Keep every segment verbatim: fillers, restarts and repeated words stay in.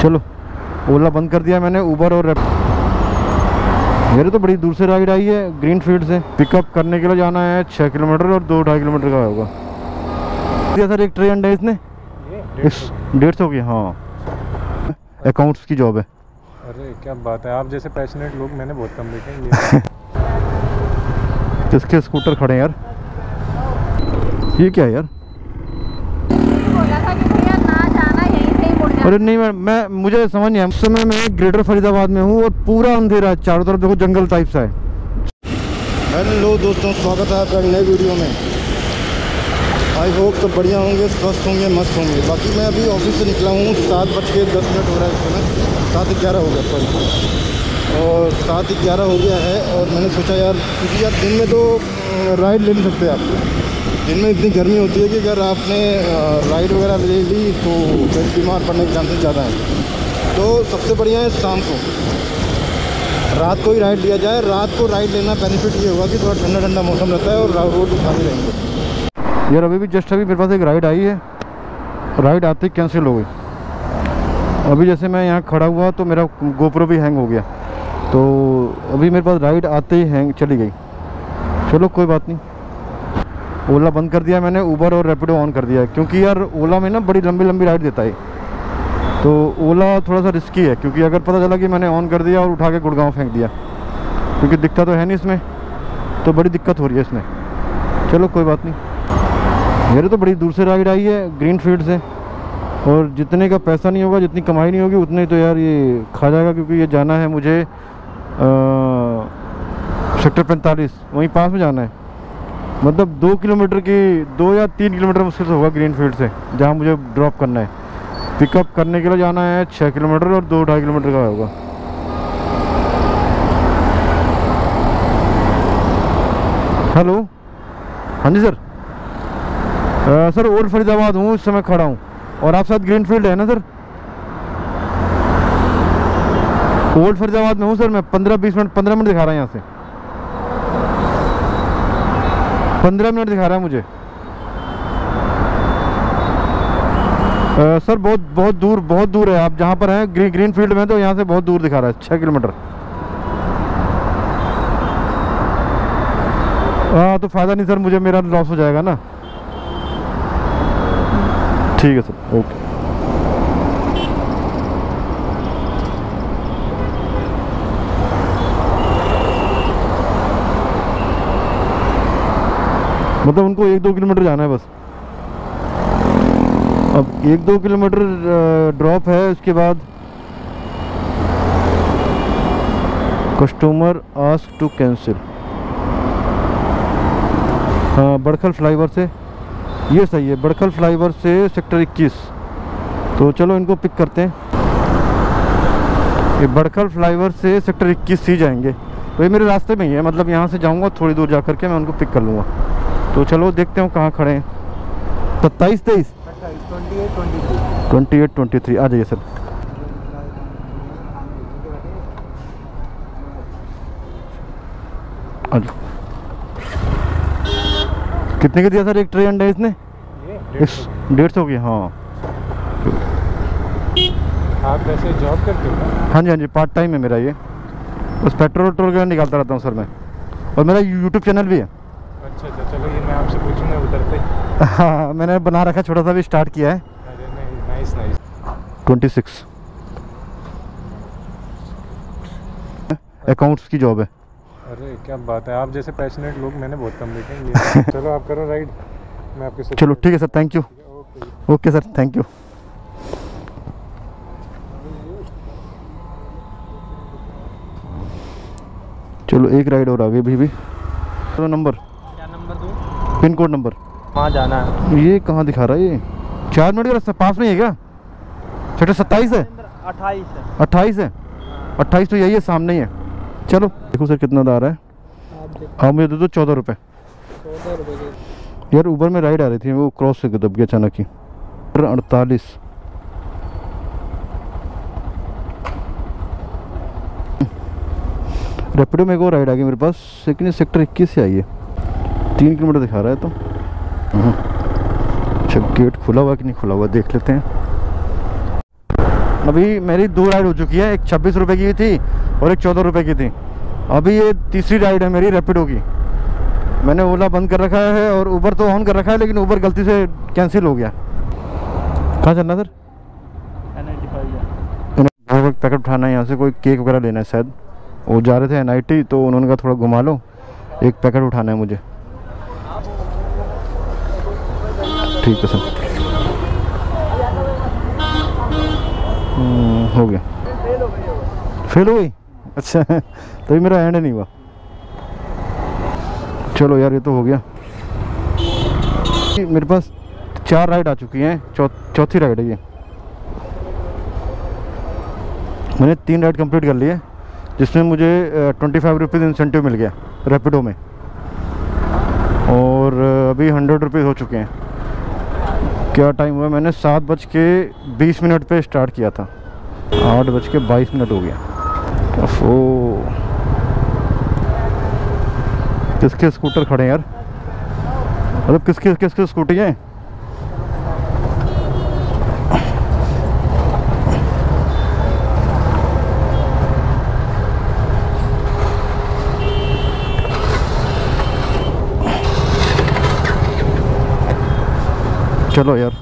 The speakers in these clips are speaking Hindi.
चलो ओला बंद कर दिया मैंने, उबर और रैपिडो। मेरे तो बड़ी दूर से राइड आई है, ग्रीन फील्ड से। पिकअप करने के लिए जाना है छः किलोमीटर और दो ढाई किलोमीटर का होगा। दिया सर एक ट्रे अंडा इसने डेढ़ सौ की। हाँ, अकाउंट्स की जॉब है। अरे क्या बात है, आप जैसे पैशनेट लोग मैंने बहुत कम देखे। किसके स्कूटर खड़े हैं यार, ये क्या है यार? अरे नहीं, मैं, मैं मुझे समझ नहीं आया। उस समय मैं ग्रेटर फरीदाबाद में हूँ और पूरा अंधेरा है, चारों तरफ देखो जंगल टाइप सा है। हेलो दोस्तों, स्वागत है आपका नए वीडियो में। आई होप सब बढ़िया होंगे, स्वस्थ होंगे, मस्त होंगे। बाकी मैं अभी ऑफिस से निकला हूँ, सात बज के दस मिनट हो रहा है इस समय, सात ग्यारह हो गया सॉरी, और सात ग्यारह हो गया है। और मैंने सोचा यार, क्योंकि यार दिन में तो राइड ले नहीं सकते आप, दिन में इतनी गर्मी होती है कि अगर आपने राइड वगैरह ले ली तो फिर बीमार पड़ने के चांसेस ज़्यादा हैं। तो सबसे बढ़िया है शाम को, रात को ही राइड लिया जाए। रात को राइड लेना बेनिफिट ये होगा कि थोड़ा ठंडा ठंडा मौसम रहता है और रोड खाली रहेंगे। यार अभी भी जस्ट अभी मेरे पास एक राइड आई है, राइड आते ही कैंसिल हो गई। अभी जैसे मैं यहाँ खड़ा हुआ तो मेरा गोप्रो भी हैंग हो गया, तो अभी मेरे पास राइड आते ही हैंग चली गई। चलो कोई बात नहीं, ओला बंद कर दिया मैंने, उबर और रैपिडो ऑन कर दिया है। क्योंकि यार ओला में ना बड़ी लंबी लंबी राइड देता है, तो ओला थोड़ा सा रिस्की है। क्योंकि अगर पता चला कि मैंने ऑन कर दिया और उठा के गुड़गांव फेंक दिया, क्योंकि दिक्कत तो है नहीं इसमें, तो बड़ी दिक्कत हो रही है इसमें। चलो कोई बात नहीं, मेरे तो बड़ी दूर से राइड आई है, ग्रीन फील्ड से। और जितने का पैसा नहीं होगा, जितनी कमाई नहीं होगी, उतने तो यार ये खा जाएगा। क्योंकि ये जाना है मुझे सेक्टर पैंतालीस, वहीं पास में जाना है। मतलब दो किलोमीटर की, दो या तीन किलोमीटर मुश्किल से होगा ग्रीन फील्ड से, जहाँ मुझे ड्रॉप करना है। पिकअप करने के लिए जाना है छः किलोमीटर और दो ढाई किलोमीटर का होगा। हेलो, हाँ जी सर। आ, सर ओल्ड फरीदाबाद हूँ, इस समय खड़ा हूँ। और आप साथ ग्रीन फील्ड है ना सर? ओल्ड फरीदाबाद में हूँ सर मैं। पंद्रह बीस मिनट पंद्रह मिनट दिखा रहा है यहाँ से, पंद्रह मिनट दिखा रहा है मुझे। आ, सर बहुत बहुत दूर, बहुत दूर है। आप जहाँ पर हैं ग्री, ग्रीन फील्ड में, तो यहाँ से बहुत दूर दिखा रहा है, छः किलोमीटर। हाँ तो फ़ायदा नहीं सर, मुझे मेरा लॉस हो जाएगा ना। ठीक है सर, ओके। मतलब उनको एक दो किलोमीटर जाना है बस। अब एक दो किलोमीटर ड्रॉप है, उसके बाद कस्टमर आस्क टू कैंसिल। हाँ, बड़खल फ्लाईओवर से, ये सही है, बड़खल फ्लाईओवर से सेक्टर इक्कीस। तो चलो इनको पिक करते हैं। ये बड़खल फ्लाईओवर से सेक्टर इक्कीस सी जाएंगे, तो ये मेरे रास्ते में ही है। मतलब यहाँ से जाऊँगा थोड़ी दूर जा करके मैं उनको पिक कर लूँगा। तो चलो देखते हैं कहाँ खड़े हैं। सत्ताईस तेईस ट्वेंटी एट ट्वेंटी थ्री आ जाइए सर। आ जाओ। कितने का दिया सर एक ट्रे अंडा इसने? डेढ़ सौ की। हाँ, आप वैसे जॉब करते हो? हाँ जी हाँ जी, पार्ट टाइम है मेरा ये। बस पेट्रोल वेट्रोल का निकालता रहता हूँ सर मैं, और मेरा यूट्यूब चैनल भी है। अच्छा अच्छा, चलो ये मैं आपसे पूछूंगा उतरते ही। हाँ, मैंने बना रखा, छोटा सा भी स्टार्ट किया है। अरे नहीं, nice nice. Twenty six accounts की जॉब है। अरे क्या बात है, आप जैसे पैशनेट लोग मैंने बहुत कम देखे। चलो आप करो राइड, मैं आपके साथ। चलो ठीक है sir, thank you. Okay sir, thank you. चलो एक राइड और आगे भी भी तो नंबर, क्या नंबर दो? Pin code number. वहाँ जाना है। ये कहाँ दिखा रहा है? ये चार मिनट का रास्ता पास में ही है क्या? सेक्टर सत्ताईस है, अट्ठाईस है। अट्ठाईस है, अट्ठाईस तो यही है, सामने ही है। चलो देखो सर कितना आ रहा है। हाँ मुझे दे दो चौदह रुपये। चौदह रुपये यार ऊबर में राइड आ रही थी, वो क्रॉस से दब गया अचानक ही। अड़तालीस रैपिडो में एक और राइड आ गई मेरे पास, लेकिन सेक्टर इक्कीस से आई है। तीन किलोमीटर दिखा रहा है। तो अच्छा, गेट खुला हुआ कि नहीं खुला हुआ देख लेते हैं। अभी मेरी दो राइड हो चुकी है, एक छब्बीस रुपये की थी और एक चौदह रुपये की थी। अभी ये तीसरी राइड है मेरी रैपिडो की। मैंने ओला बंद कर रखा है और ऊबर तो ऑन कर रखा है, लेकिन ऊबर गलती से कैंसिल हो गया। कहाँ चलना sir? N I T five एक पैकेट उठाना है यहाँ से, कोई केक वगैरह लेना है शायद। वो जा रहे थे एन आई टी, तो उन्होंने कहा थोड़ा घुमा लो, एक पैकेट उठाना है मुझे। ठीक है सर। हो गया, फेल हो गई। अच्छा तभी मेरा एंड नहीं हुआ। चलो यार, ये तो हो गया। मेरे पास चार राइड आ चुकी हैं, चौ, चौथी राइड है ये। मैंने तीन राइड कंप्लीट कर ली है, जिसमें मुझे ट्वेंटी फाइव रुपीज़ इंसेंटिव मिल गया रैपिडो में, और अभी हंड्रेड रुपीज़ हो चुके हैं। क्या टाइम हुआ? मैंने सात बज के बीस मिनट पे स्टार्ट किया था, आठ बज के बाईस मिनट हो गया। ओह, किसके स्कूटर खड़े हैं यार? मतलब किसके किसके स्कूटी हैं? चलो यार,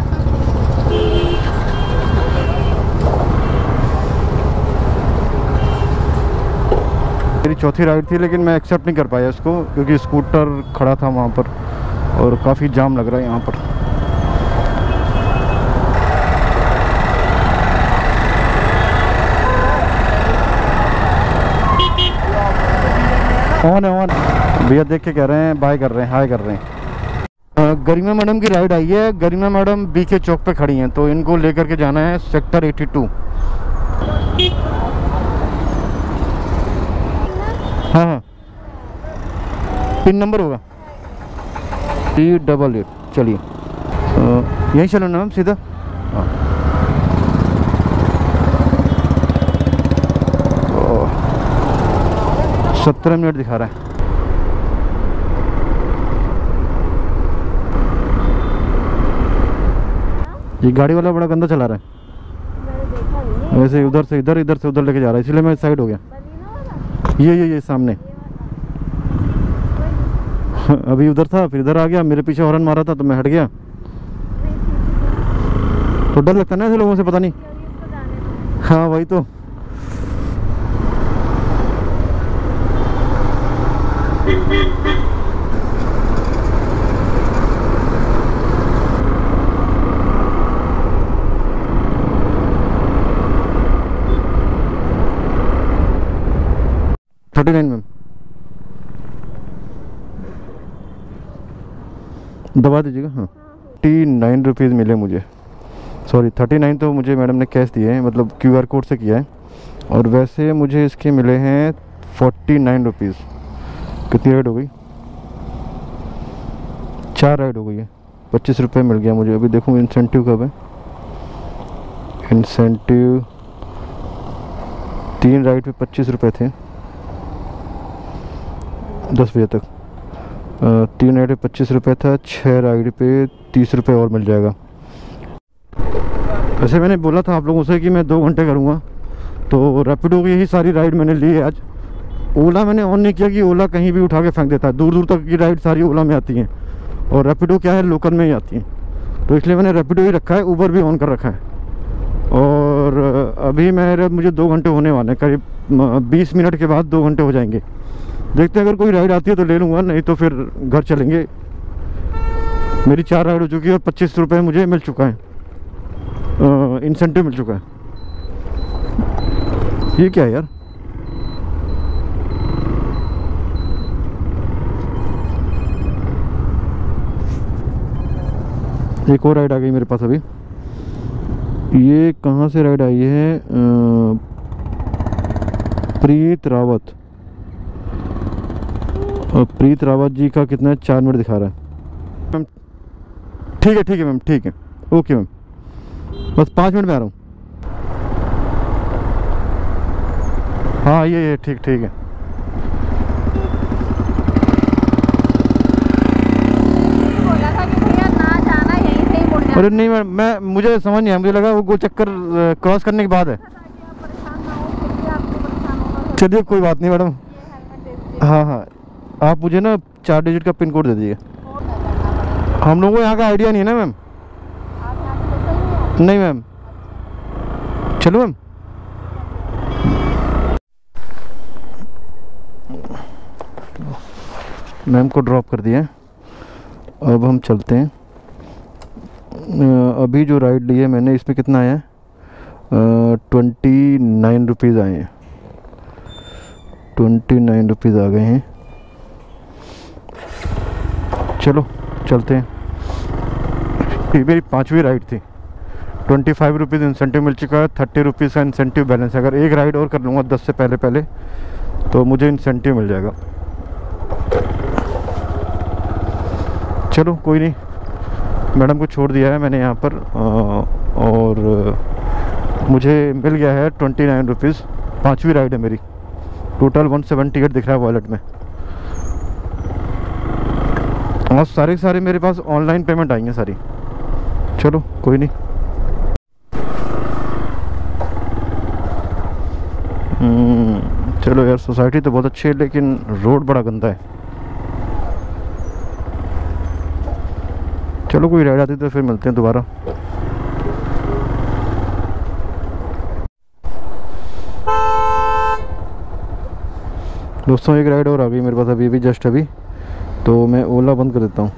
मेरी चौथी राइड थी, लेकिन मैं एक्सेप्ट नहीं कर पाया इसको, क्योंकि स्कूटर खड़ा था वहाँ पर और काफ़ी जाम लग रहा है यहाँ पर। ऑन है, ऑन। भैया देख के कह रहे हैं, बाय कर रहे हैं, हाय कर रहे हैं। गरिमा मैडम की राइड आई है। गरिमा मैडम बी के चौक पे खड़ी हैं, तो इनको लेकर के जाना है सेक्टर बयासी। हाँ हाँ, पिन नंबर होगा थ्री डबल एट। चलिए यहीं चलो ना मैम, सीधा। हाँ, सत्रह मिनट दिखा रहा है। ये गाड़ी वाला बड़ा गंदा चला रहा है, वैसे उधर से इधर, इधर से उधर लेके जा रहा है, इसलिए मैं साइड हो गया। ये ये ये सामने अभी उधर था, फिर इधर आ गया, मेरे पीछे हॉर्न मारा था तो मैं हट गया। तो डर लगता है ना ऐसे लोगों से, पता नहीं। हाँ वही तो। थर्टी नाइन मैम, दबा दीजिएगा। हाँ, टी नाइन रुपीज़ मिले मुझे। सॉरी, थर्टी नाइन तो मुझे मैडम ने कैश दिए हैं, मतलब क्यू आर कोड से किया है, और वैसे मुझे इसके मिले हैं फोर्टी नाइन रुपीज़। कितनी राइड हो गई? चार राइड हो गई है, पच्चीस रुपये मिल गया मुझे। अभी देखूँ इंसेंटिव कब है। इंसेंटिव तीन राइड पे पच्चीस रुपये थे, दस बजे तक। तीन राइड पे पच्चीस रुपये था, छः राइड पे तीस रुपये और मिल जाएगा। वैसे मैंने बोला था आप लोगों से कि मैं दो घंटे करूँगा, तो रैपिडो की यही सारी राइड मैंने ली है आज। ओला मैंने ऑन नहीं किया कि ओला कहीं भी उठा के फेंक देता है, दूर दूर तक की राइड सारी ओला में आती हैं, और रैपिडो क्या है, लोकल में ही आती हैं, तो इसलिए मैंने रैपिडो ही रखा है। ऊबर भी ऑन कर रखा है। और अभी मेरे मुझे दो घंटे होने वाले हैं, करीब बीस मिनट के बाद दो घंटे हो जाएंगे। देखते हैं, अगर कोई राइड आती है तो ले लूँगा, नहीं तो फिर घर चलेंगे। मेरी चार राइड हो चुकी है और पच्चीस रुपये मुझे मिल चुका है, इंसेंटिव मिल चुका है। ये क्या है यार? एक और राइड आ गई मेरे पास अभी। ये कहाँ से राइड आई है? आ, प्रीत रावत। और प्रीत रावत जी का कितना है? चार मिनट दिखा रहा है मैम। ठीक है ठीक है मैम, ठीक है, ओके मैम, बस पाँच मिनट में आ रहा हूँ। हाँ ये ये ठीक ठीक है। बोला था कि भैया ना जाना, यहीं से ही मुड़ जाना। अरे नहीं मैम, मैं मुझे समझ नहीं आया, मुझे लगा वो गोल चक्कर क्रॉस करने के बाद है। चलिए कोई बात नहीं मैडम। हाँ हाँ, आप मुझे ना चार डिजिट का पिन कोड दे दीजिए। हम लोगों को यहाँ का आइडिया नहीं है ना मैम। नहीं मैम। चलो मैम। मैम को ड्रॉप कर दिया, अब हम चलते हैं। अभी जो राइड ली है मैंने, इसमें कितना आया है? ट्वेंटी नाइन रुपीज़ आए हैं। ट्वेंटी नाइन रुपीज़ आ गए हैं। चलो चलते हैं। ये मेरी पांचवी राइड थी। ट्वेंटी फाइव रुपीज़ इंसेंटिव मिल चुका है, थर्टी रुपीज़ का इंसेंटिव बैलेंस है। अगर एक राइड और कर लूँगा दस से पहले पहले तो मुझे इंसेंटिव मिल जाएगा। चलो कोई नहीं, मैडम को छोड़ दिया है मैंने यहाँ पर और मुझे मिल गया है ट्वेंटी नाइन रुपीज़। पाँचवीं राइड है मेरी। टोटल वन सेवेंटी एट दिख रहा है वॉलेट में। और सारे सारे मेरे पास ऑनलाइन पेमेंट आएंगे सारी। चलो कोई नहीं। चलो यार, सोसाइटी तो बहुत अच्छी है लेकिन रोड बड़ा गंदा है। चलो कोई राइड आती तो फिर मिलते हैं दोबारा। दोस्तों एक राइड और आ गई मेरे पास अभी अभी जस्ट अभी, तो मैं ओला बंद कर देता हूँ।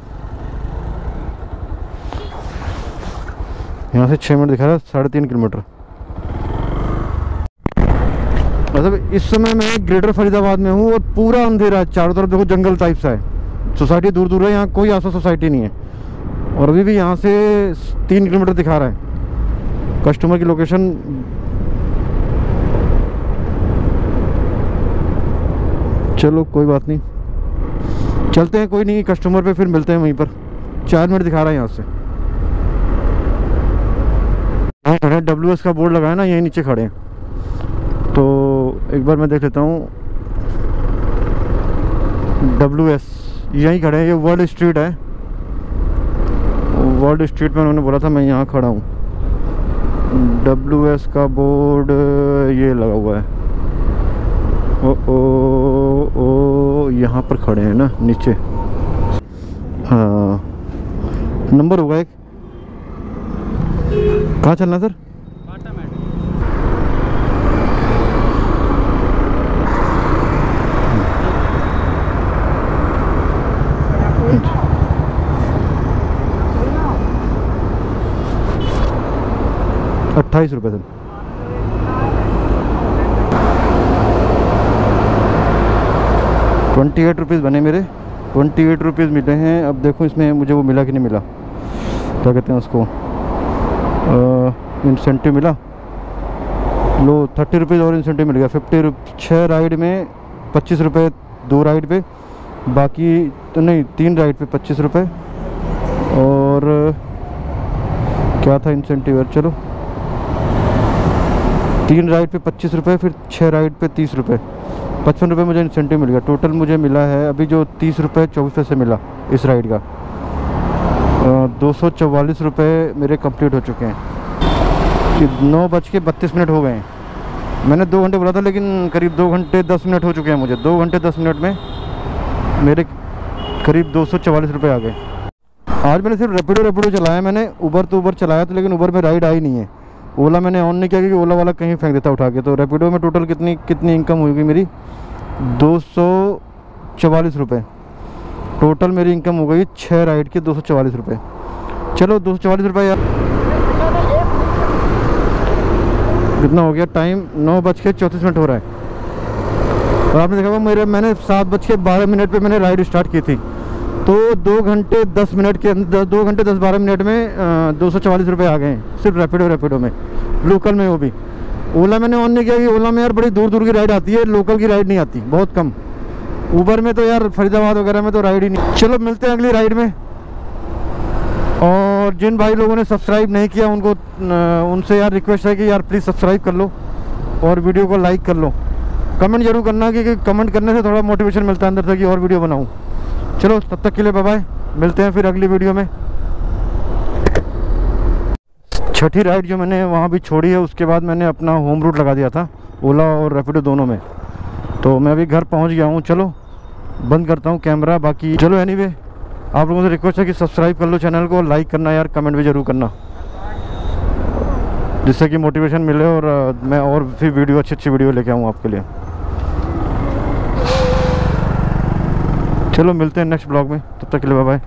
यहाँ से छः मिनट दिखा रहा है, साढ़े तीन किलोमीटर। मतलब इस समय मैं ग्रेटर फरीदाबाद में हूँ और पूरा अंधेरा है, चारों तरफ देखो जंगल टाइप सा है। सोसाइटी दूर दूर है, यहाँ कोई आसपास सोसाइटी नहीं है। और अभी भी यहाँ से तीन किलोमीटर दिखा रहा है कस्टमर की लोकेशन। चलो कोई बात नहीं, चलते हैं। कोई नहीं, कस्टमर पे फिर मिलते हैं वहीं पर। चार मिनट दिखा रहा है यहाँ से। हाँ खड़े हैं, डब्ल्यू एस का बोर्ड लगाया ना, यहीं नीचे खड़े हैं। तो एक बार मैं देख लेता हूँ। डब्ल्यू एस यहीं खड़े हैं, ये वर्ल्ड स्ट्रीट है। वर्ल्ड स्ट्रीट में उन्होंने बोला था, मैं यहाँ खड़ा हूँ। डब्ल्यू एस का बोर्ड ये लगा हुआ है। ओ ओ ओ यहाँ पर खड़े हैं ना नीचे। हाँ नंबर होगा एक। कहाँ चलना सर? अट्ठाईस रुपये सर। ट्वेंटी एट रुपीज़ बने मेरे। ट्वेंटी एट रुपीज़ मिले हैं। अब देखो इसमें मुझे वो मिला कि नहीं मिला, क्या कहते हैं उसको, इंसेंटिव मिला। लो थर्टी रुपीज़ और इंसेंटिव मिल गया। फिफ्टी रुप छः राइड में पच्चीस रुपये, दो राइड पे, बाकी तो नहीं तीन राइड पे पच्चीस रुपये। और क्या था इंसेंटिव यार, चलो तीन राइड पे पच्चीस रुपये, फिर छः राइड पे तीस रुपये, पचपन रुपये मुझे इंसेंटिव मिल गया। टोटल मुझे मिला है अभी जो तीस रुपये चौबीस पैसे मिला इस राइड का। दो सौ चौवालीस रुपये मेरे कंप्लीट हो चुके हैं। नौ बज के बत्तीस मिनट हो गए हैं। मैंने दो घंटे बोला था लेकिन करीब दो घंटे दस मिनट हो चुके हैं मुझे। दो घंटे दस मिनट में मेरे करीब दो सौ चौवालीस रुपये आ गए। आज मैंने सिर्फ रैपिडो रैपिडो चलाया। मैंने उबर तो उबर चलाया था लेकिन उबर में राइड आई नहीं है। ओला मैंने ऑन नहीं किया क्योंकि ओला वाला कहीं फेंक देता उठा के। तो रैपिडो में टोटल कितनी कितनी इनकम होगी मेरी? दो सौ चवालीस रुपये टोटल मेरी इनकम हो गई। छः राइड के दो सौ चवालीस रुपये। चलो दो सौ चवालीस रुपये यार कितना हो गया? टाइम नौ बज के चौंतीस मिनट हो रहा है। और आपने देखा मेरे मैंने सात बज के बारह मिनट पर मैंने राइड स्टार्ट की थी। तो दो घंटे दस मिनट के अंदर, दो घंटे दस बारह मिनट में दो सौ चवालीस रुपये आ गए हैं सिर्फ रैपिडो रैपिडो में, लोकल में वो भी। ओला मैंने ऑन नहीं किया कि ओला में यार बड़ी दूर दूर की राइड आती है, लोकल की राइड नहीं आती, बहुत कम। उबर में तो यार फरीदाबाद वगैरह में तो राइड ही नहीं। चलो मिलते हैं अगली राइड में। और जिन भाई लोगों ने सब्सक्राइब नहीं किया उनको उनसे यार रिक्वेस्ट है कि यार प्लीज़ सब्सक्राइब कर लो और वीडियो को लाइक कर लो। कमेंट जरूर करना क्योंकि कमेंट करने से थोड़ा मोटिवेशन मिलता है अंदर से कि और वीडियो बनाऊँ। चलो तब तक के लिए बाय बाय, मिलते हैं फिर अगली वीडियो में। छठी राइड जो मैंने वहाँ भी छोड़ी है, उसके बाद मैंने अपना होम रूट लगा दिया था ओला और रैपिडो दोनों में। तो मैं अभी घर पहुँच गया हूँ। चलो बंद करता हूँ कैमरा। बाकी चलो एनीवे, आप लोगों से रिक्वेस्ट है कि सब्सक्राइब कर लो चैनल को, लाइक करना यार, कमेंट भी ज़रूर करना, जिससे कि मोटिवेशन मिले और uh, मैं और फिर वीडियो अच्छी अच्छी वीडियो लेके आऊँ आपके लिए। चलो मिलते हैं नेक्स्ट ब्लॉग में, तब तक के लिए बाय बाय।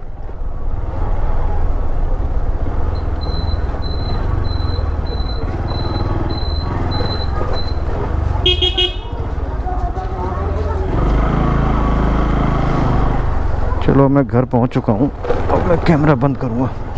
चलो मैं घर पहुंच चुका हूं, अब मैं कैमरा बंद करूंगा।